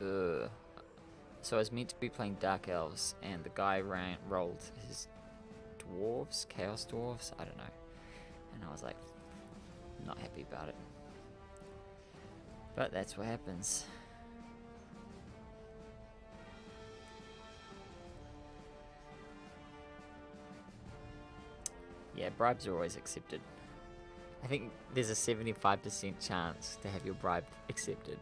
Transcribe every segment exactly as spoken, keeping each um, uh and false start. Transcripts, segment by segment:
Ugh. So I was meant to be playing Dark Elves, and the guy ran rolled his dwarves, Chaos Dwarves, I don't know. And I was like, not happy about it. But that's what happens. Yeah, bribes are always accepted. I think there's a seventy-five percent chance to have your bribe accepted.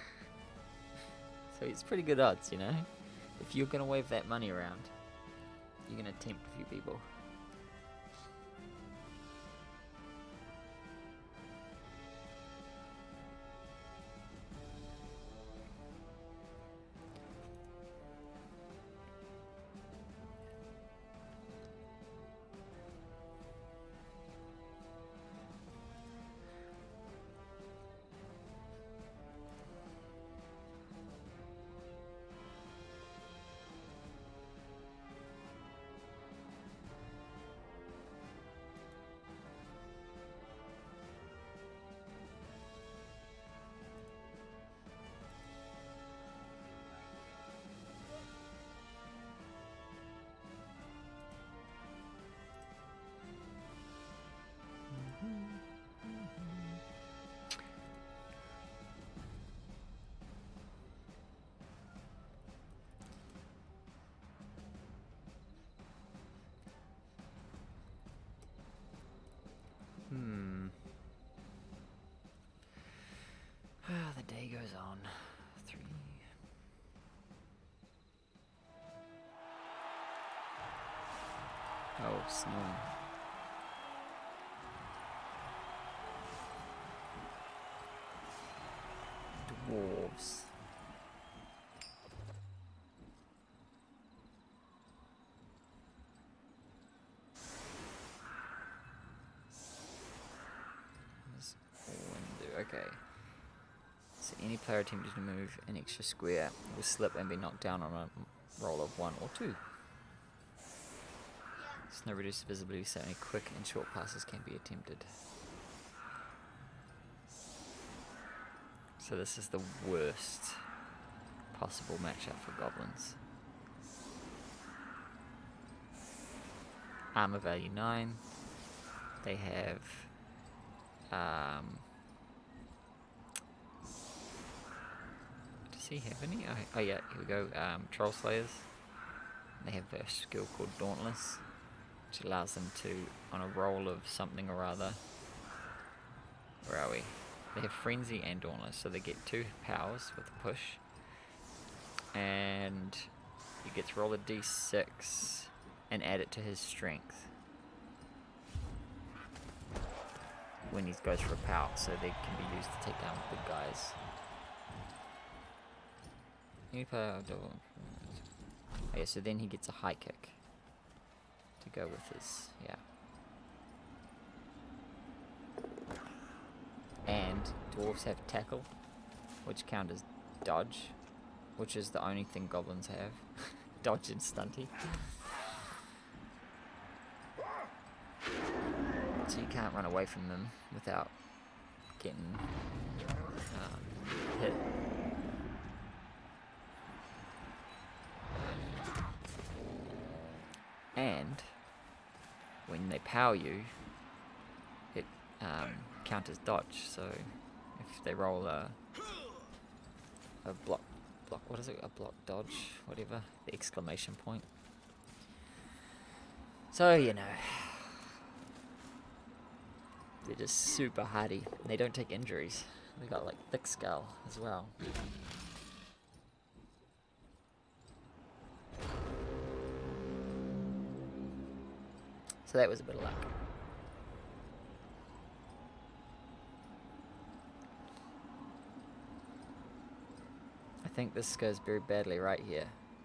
So it's pretty good odds, you know? If you're going to wave that money around, you're going to tempt a few people. Hmm. Ah, the day goes on. Three. Oh, snow. Dwarves. Okay. So any player attempting to move an extra square will slip and be knocked down on a roll of one or two. Snow reduces visibility, so only quick and short passes can be attempted. So this is the worst possible matchup for goblins. Armor value nine. They have um does he have any? Oh, oh yeah, here we go. Um, Troll Slayers. They have a skill called Dauntless, which allows them to, on a roll of something or other. Where are we? They have Frenzy and Dauntless, so they get two powers with a push. And he gets roll a d six and add it to his strength when he goes for a power, so they can be used to take down big guys. Any player, oh yeah, so then he gets a high kick to go with his, yeah. And dwarves have tackle, which count as dodge, which is the only thing goblins have. Dodge and stunty. So you can't run away from them without getting um, hit. And when they power you, it um, counts as dodge. So if they roll a a block, block, what is it? A block dodge, whatever, the exclamation point. So you know, they're just super hardy. They don't take injuries. They got like thick skull as well. So that was a bit of luck. I think this goes very badly right here.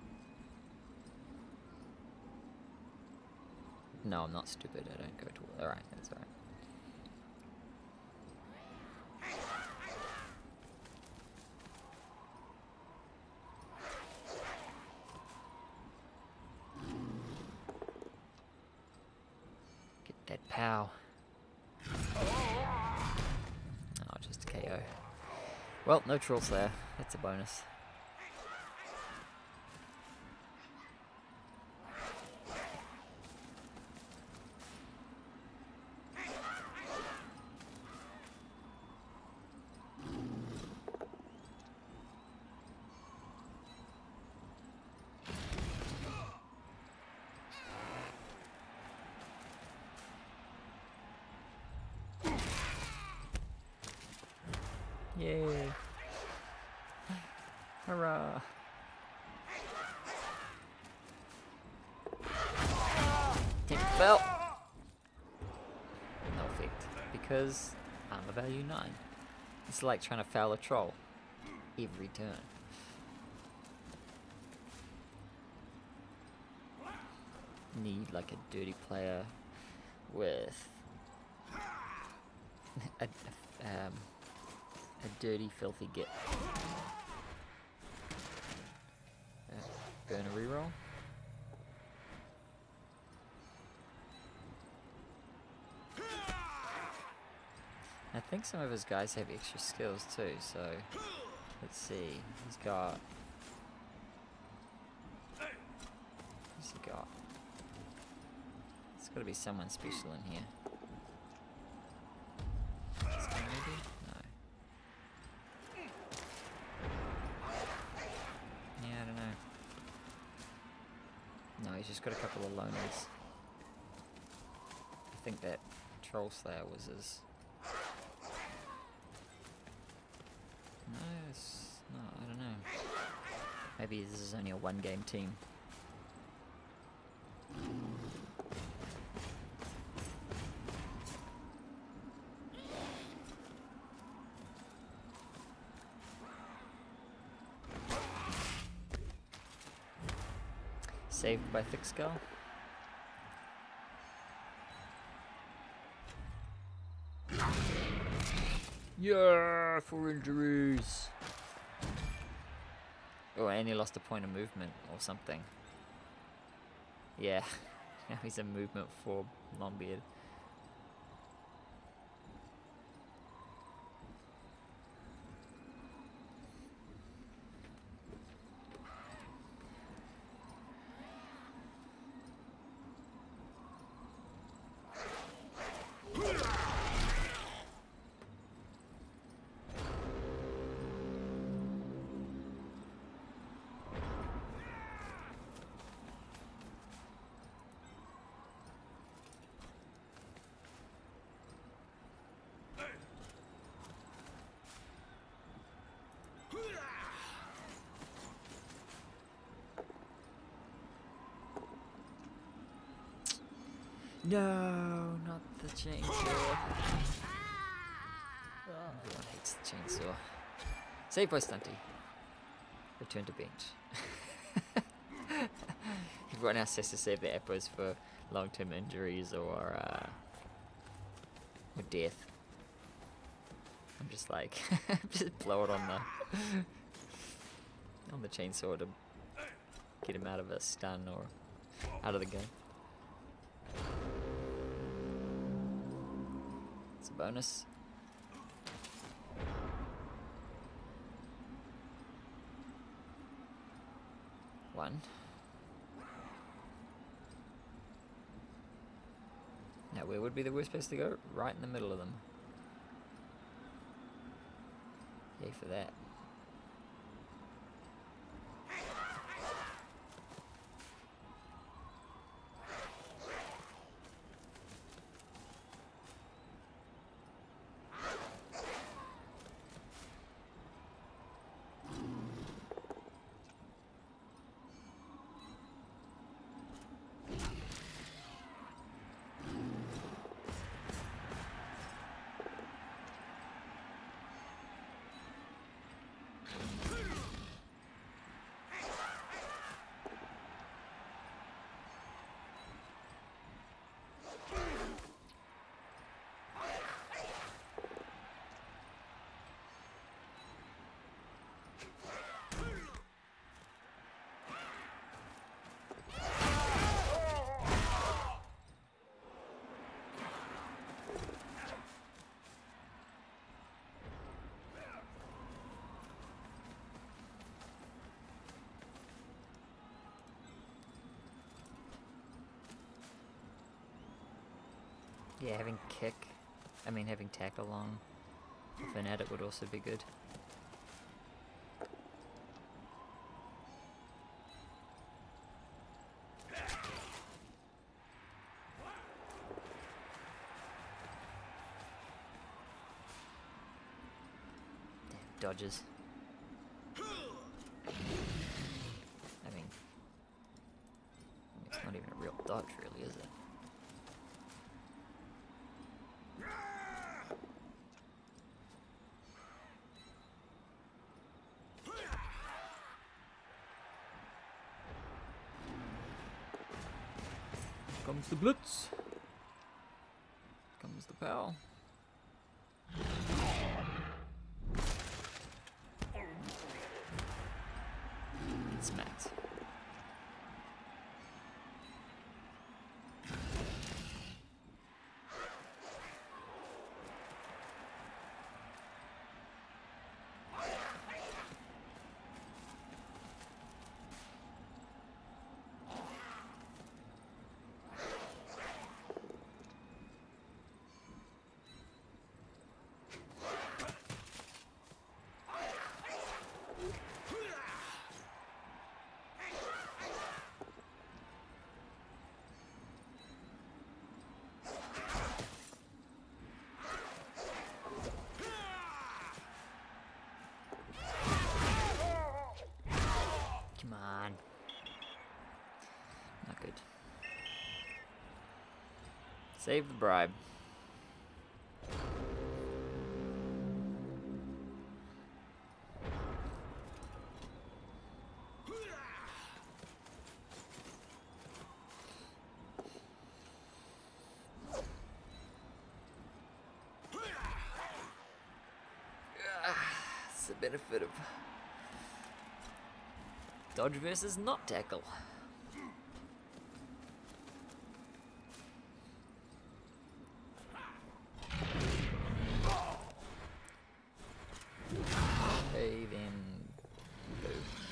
No, I'm not stupid. I don't go to... Alright, that's alright. That pow. Oh, just a K O. Well, no Troll Slayer. That's a bonus. Yay! Hurrah! Team fell! No effect. Because armor value nine. It's like trying to foul a troll every turn. Need like a dirty player with a, a, um, a dirty, filthy git. Uh, burn a reroll. I think some of his guys have extra skills too, so let's see. He's got. What's he got? There's got to be someone special in here. This guy maybe? No. Yeah, I don't know. No, he's just got a couple of loners. I think that Troll Slayer was his. No, it's not, I don't know. Maybe this is only a one game team. Saved by Thick Skull. Yeah, for injuries. Oh, and he lost a point of movement or something. Yeah, now he's a movement for Longbeard. No, not the chainsaw. Everyone hates the chainsaw. Save by Stunty. Return to bench. Everyone else has to save their appos for long-term injuries or uh, or death. I'm just like, just blow it on the on the chainsaw to get him out of a stun or out of the game. It's a bonus. One. Now, where would be the worst place to go? Right in the middle of them. Yay for that. Yeah, having kick, I mean having tack along with an edit would also be good. dodges. I mean, it's not even a real dodge, really, is it? Comes the blitz. Comes the power. Get smacked. Come on. Not good. Save the bribe. It's the benefit of dodge versus not tackle. Okay, then go.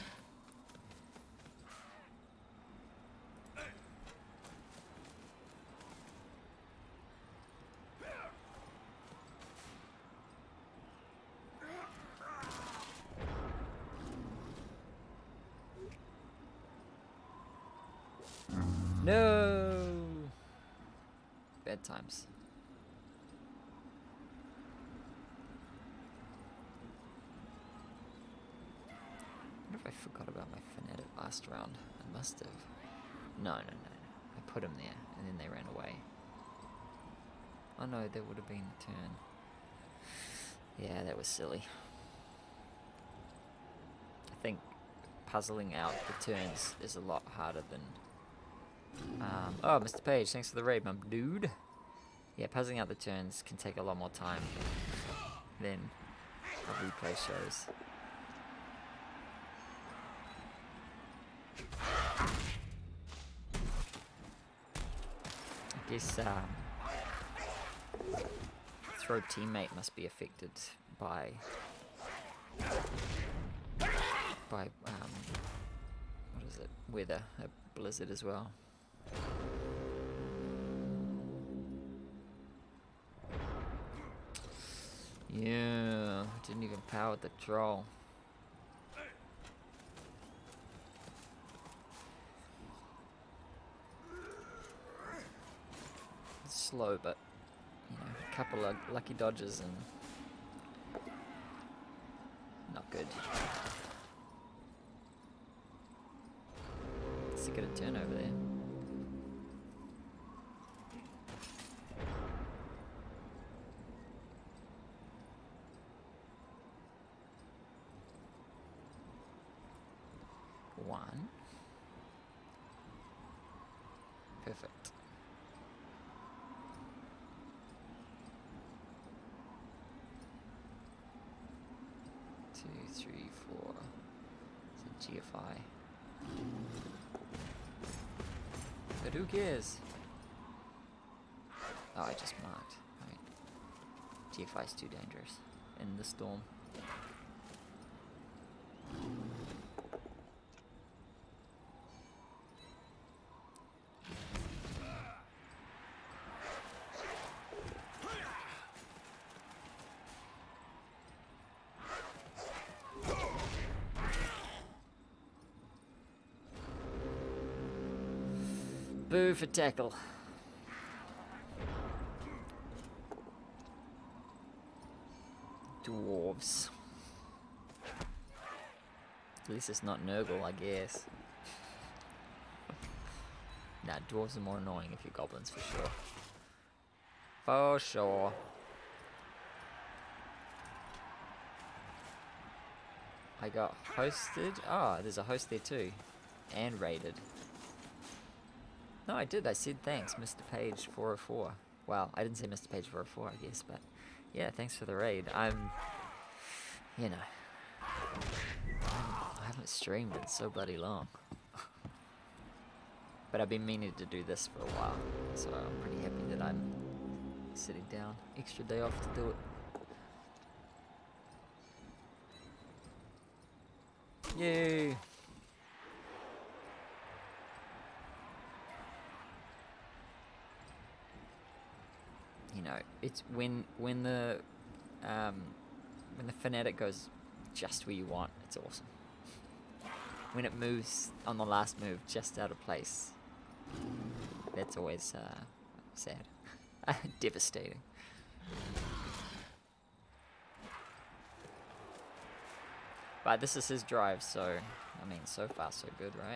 No! Bad times. I wonder if I forgot about my Fnatic last round. I must have. No, no, no, no. I put them there, and then they ran away. Oh no, there would have been a turn. Yeah, that was silly. I think puzzling out the turns is a lot harder than... Um, oh, Mister Page, thanks for the raid, my dude. Yeah, puzzling out the turns can take a lot more time than a replay shows. I guess um, throw teammate must be affected by by um, what is it? Weather, a blizzard as well. Yeah, didn't even power the troll. It's slow, but you know, a couple of lucky dodges and not good. Sick of a turn over there. One. Perfect. Two, three, four. It's a G F I. But who cares? Oh, I just marked. Right. G F I is too dangerous in the storm. Boo for tackle. Dwarves. At least it's not Nurgle, I guess. Nah, dwarves are more annoying if you're goblins, for sure. For sure. I got hosted. Oh, there's a host there too. And raided. No, I did. I said thanks, Mister Page four oh four. Well, I didn't say Mister Page four oh four, I guess, but yeah, thanks for the raid. I'm, you know, I'm, I haven't streamed in so bloody long. But I've been meaning to do this for a while, so I'm pretty happy that I'm sitting down. Extra day off to do it. Yay! You know, it's when when the um, when the fanatic goes just where you want, it's awesome. When it moves on the last move just out of place, that's always uh, sad. Devastating. But this is his drive, so, I mean, so far so good, right?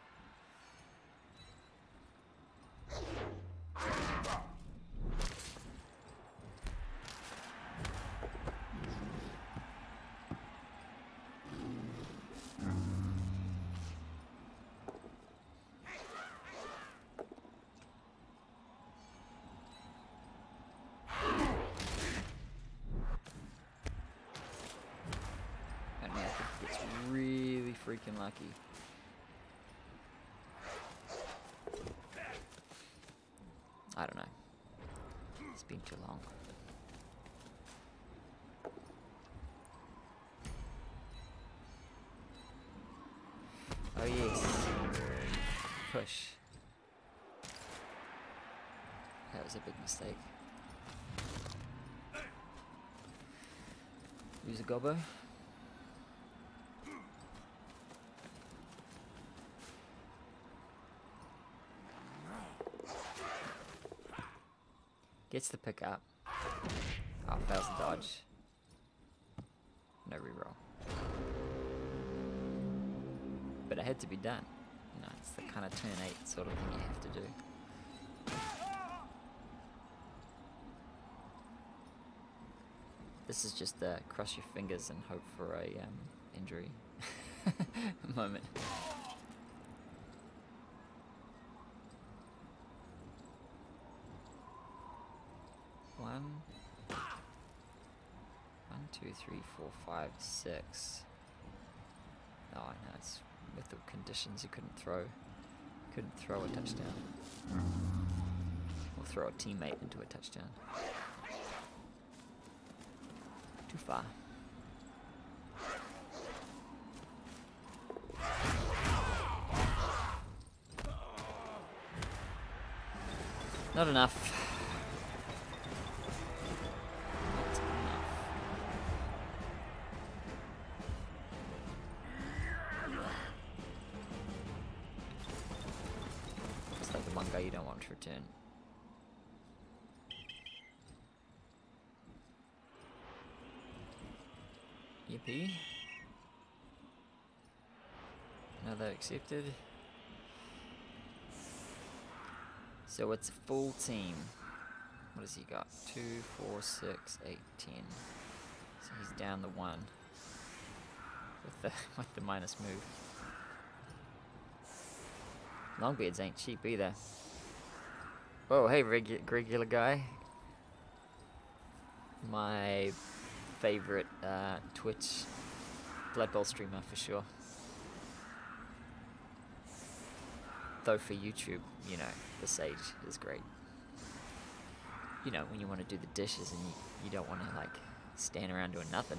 Freaking lucky. I don't know. It's been too long. Oh yes. Push. That was a big mistake. Use a gobbo. Gets the pick up. Oh, fails the dodge. No reroll. But it had to be done. You know, it's the kind of turn eight sort of thing you have to do. This is just uh, cross your fingers and hope for a um, injury moment. One, one, two, three, four, five, six. Oh, I know, it's with the conditions you couldn't throw, couldn't throw a touchdown. Or throw a teammate into a touchdown. Too far. Not enough. You don't want to return. Yippee. Another accepted. So it's a full team. What has he got? Two, four, six, eight, ten. So he's down the one with the with the minus move. Longbeards ain't cheap either. Oh, hey, regu regular guy. My favorite uh, Twitch Blood Bowl streamer for sure. Though for YouTube, you know, the Sage is great. You know, when you want to do the dishes and you, you don't want to like stand around doing nothing.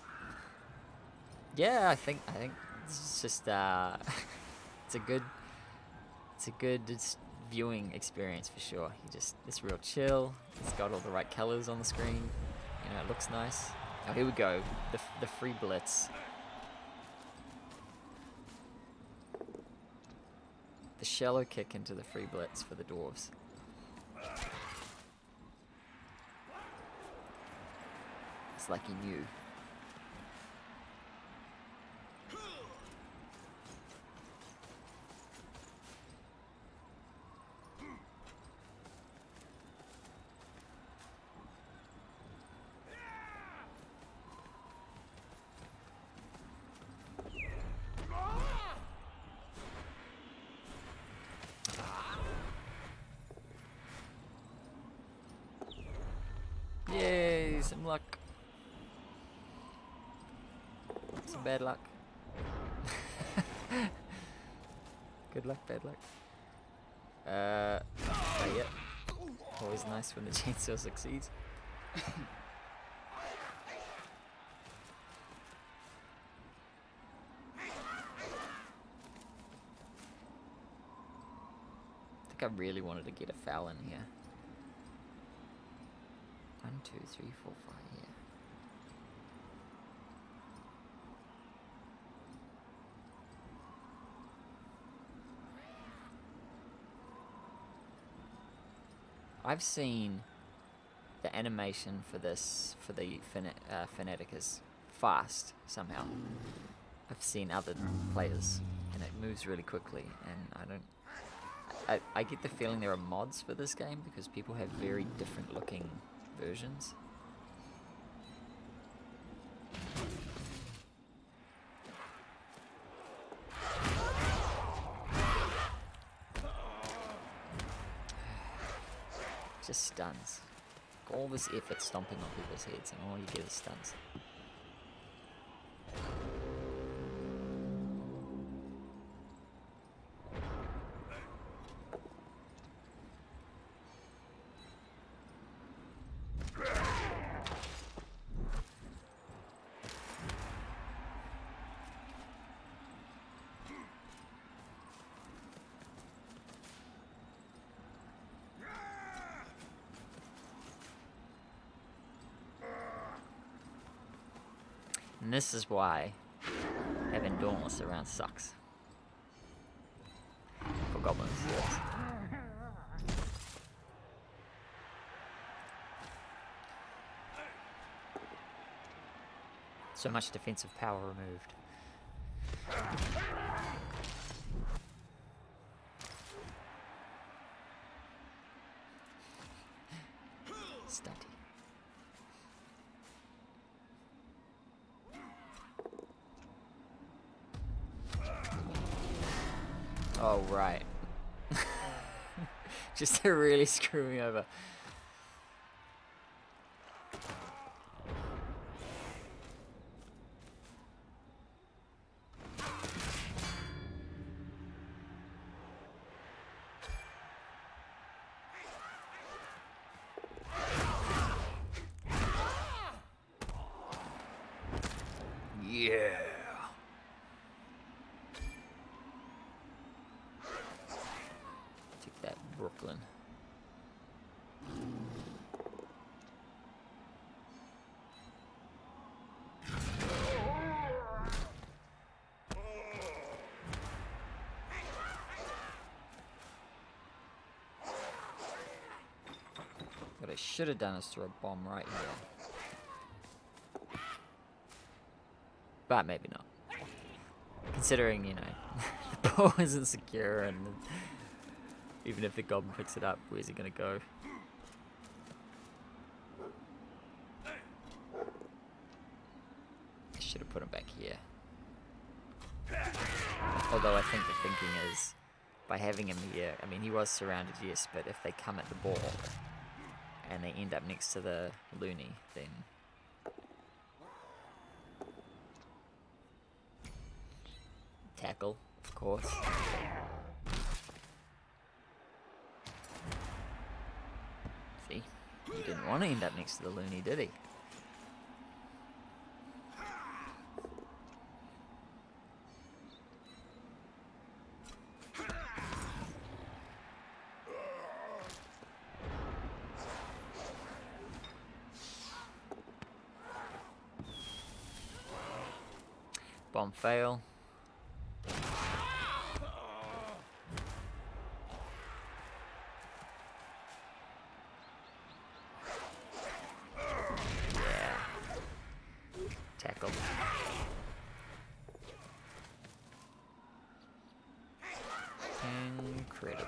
Yeah, I think I think it's just uh, it's a good it's a good it's viewing experience for sure. You just it's real chill. It's got all the right colors on the screen. You know, it looks nice. Oh, here we go. The the free blitz. The shallow kick into the free blitz for the dwarves. It's like he knew. me some luck. Some bad luck. Good luck, bad luck. Uh, oh yeah. Always nice when the chainsaw succeeds. I think I really wanted to get a foul in here. One, two, three, four, five, yeah. I've seen the animation for this, for the Fana uh, Fnatic is fast somehow. I've seen other players and it moves really quickly, and I don't... I, I get the feeling there are mods for this game because people have very different looking versions. Just stuns. All this effort stomping on people's heads and all you get is stuns. And this is why having Dauntless around sucks. For goblins, yes. So much defensive power removed. Stunty. Oh, right. Just to really screw me over. Yeah. Take that, Brooklyn. What I should have done is throw a bomb right here. But maybe not. Considering, you know, the ball isn't secure, and even if the goblin picks it up, where's he gonna go? I should have put him back here. Although I think the thinking is, by having him here, I mean, he was surrounded, yes, but if they come at the ball and they end up next to the loony, then tackle, of course. See? He didn't want to end up next to the loony, did he? Bomb fail. Tackle. Incredible.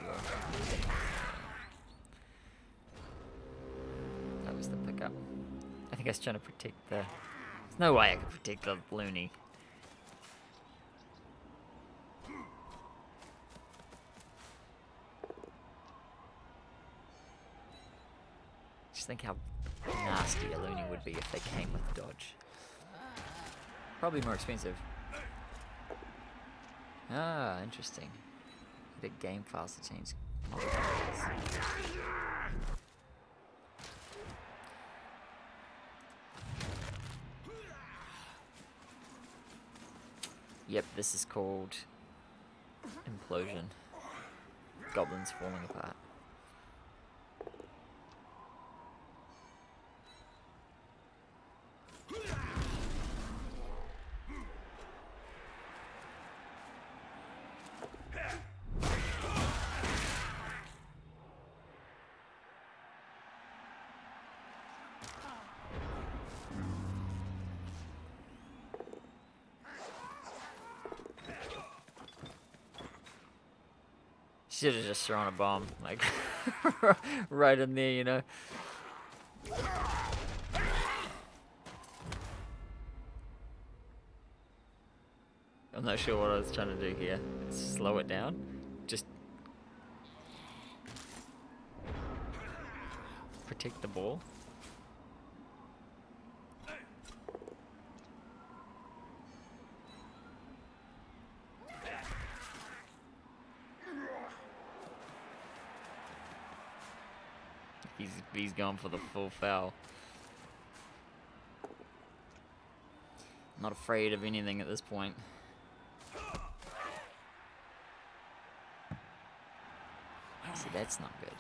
That was the pickup. I think I was trying to protect the... There's no way I could protect the loony. Just think how nasty a Looney would be if they came with dodge. Probably more expensive. Ah, interesting. The game files to change model characters. Yep, this is called Implosion. Goblins falling apart. Should have just thrown a bomb, like, right in there, you know. I'm not sure what I was trying to do here. Slow it down. Just protect the ball. He's, he's going for the full foul. Not afraid of anything at this point. See, that's not good.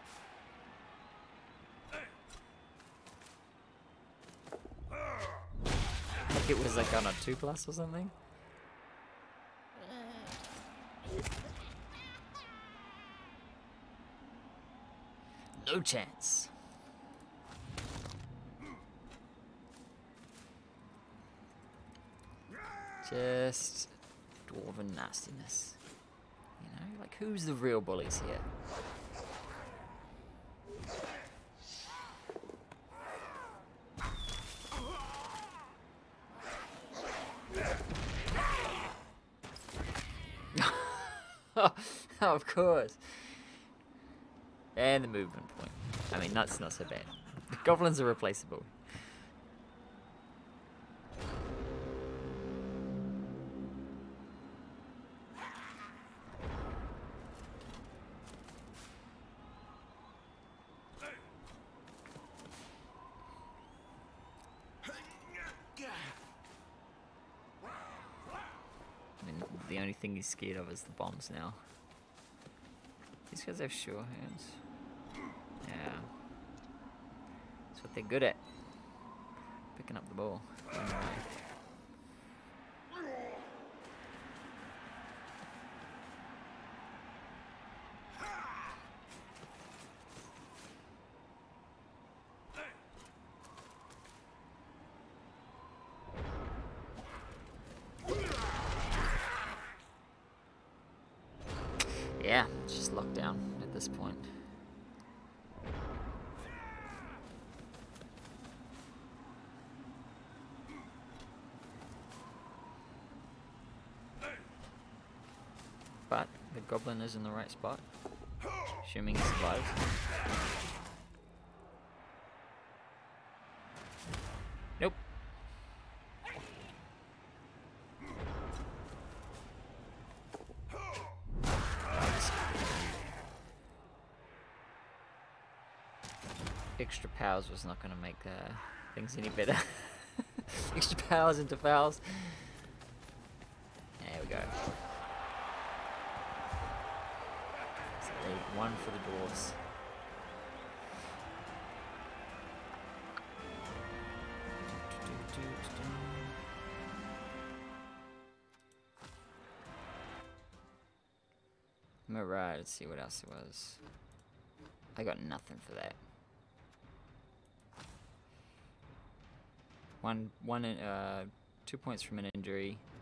I think it was like on a two plus or something. No chance. Just dwarven nastiness. You know, like who's the real bullies here? Of course. And the movement point. I mean, that's not so bad. The goblins are replaceable. I mean, the only thing he's scared of is the bombs now. These guys have sure hands. Yeah. That's what they're good at. Picking up the ball. Yeah, it's just locked down at this point. But the goblin is in the right spot, assuming he survives. Nope. Extra powers was not going to make uh, things any better. Extra powers into fouls. There we go. So lead one for the dwarves. Alright, let's see what else it was. I got nothing for that. One, one, uh, two points from an injury.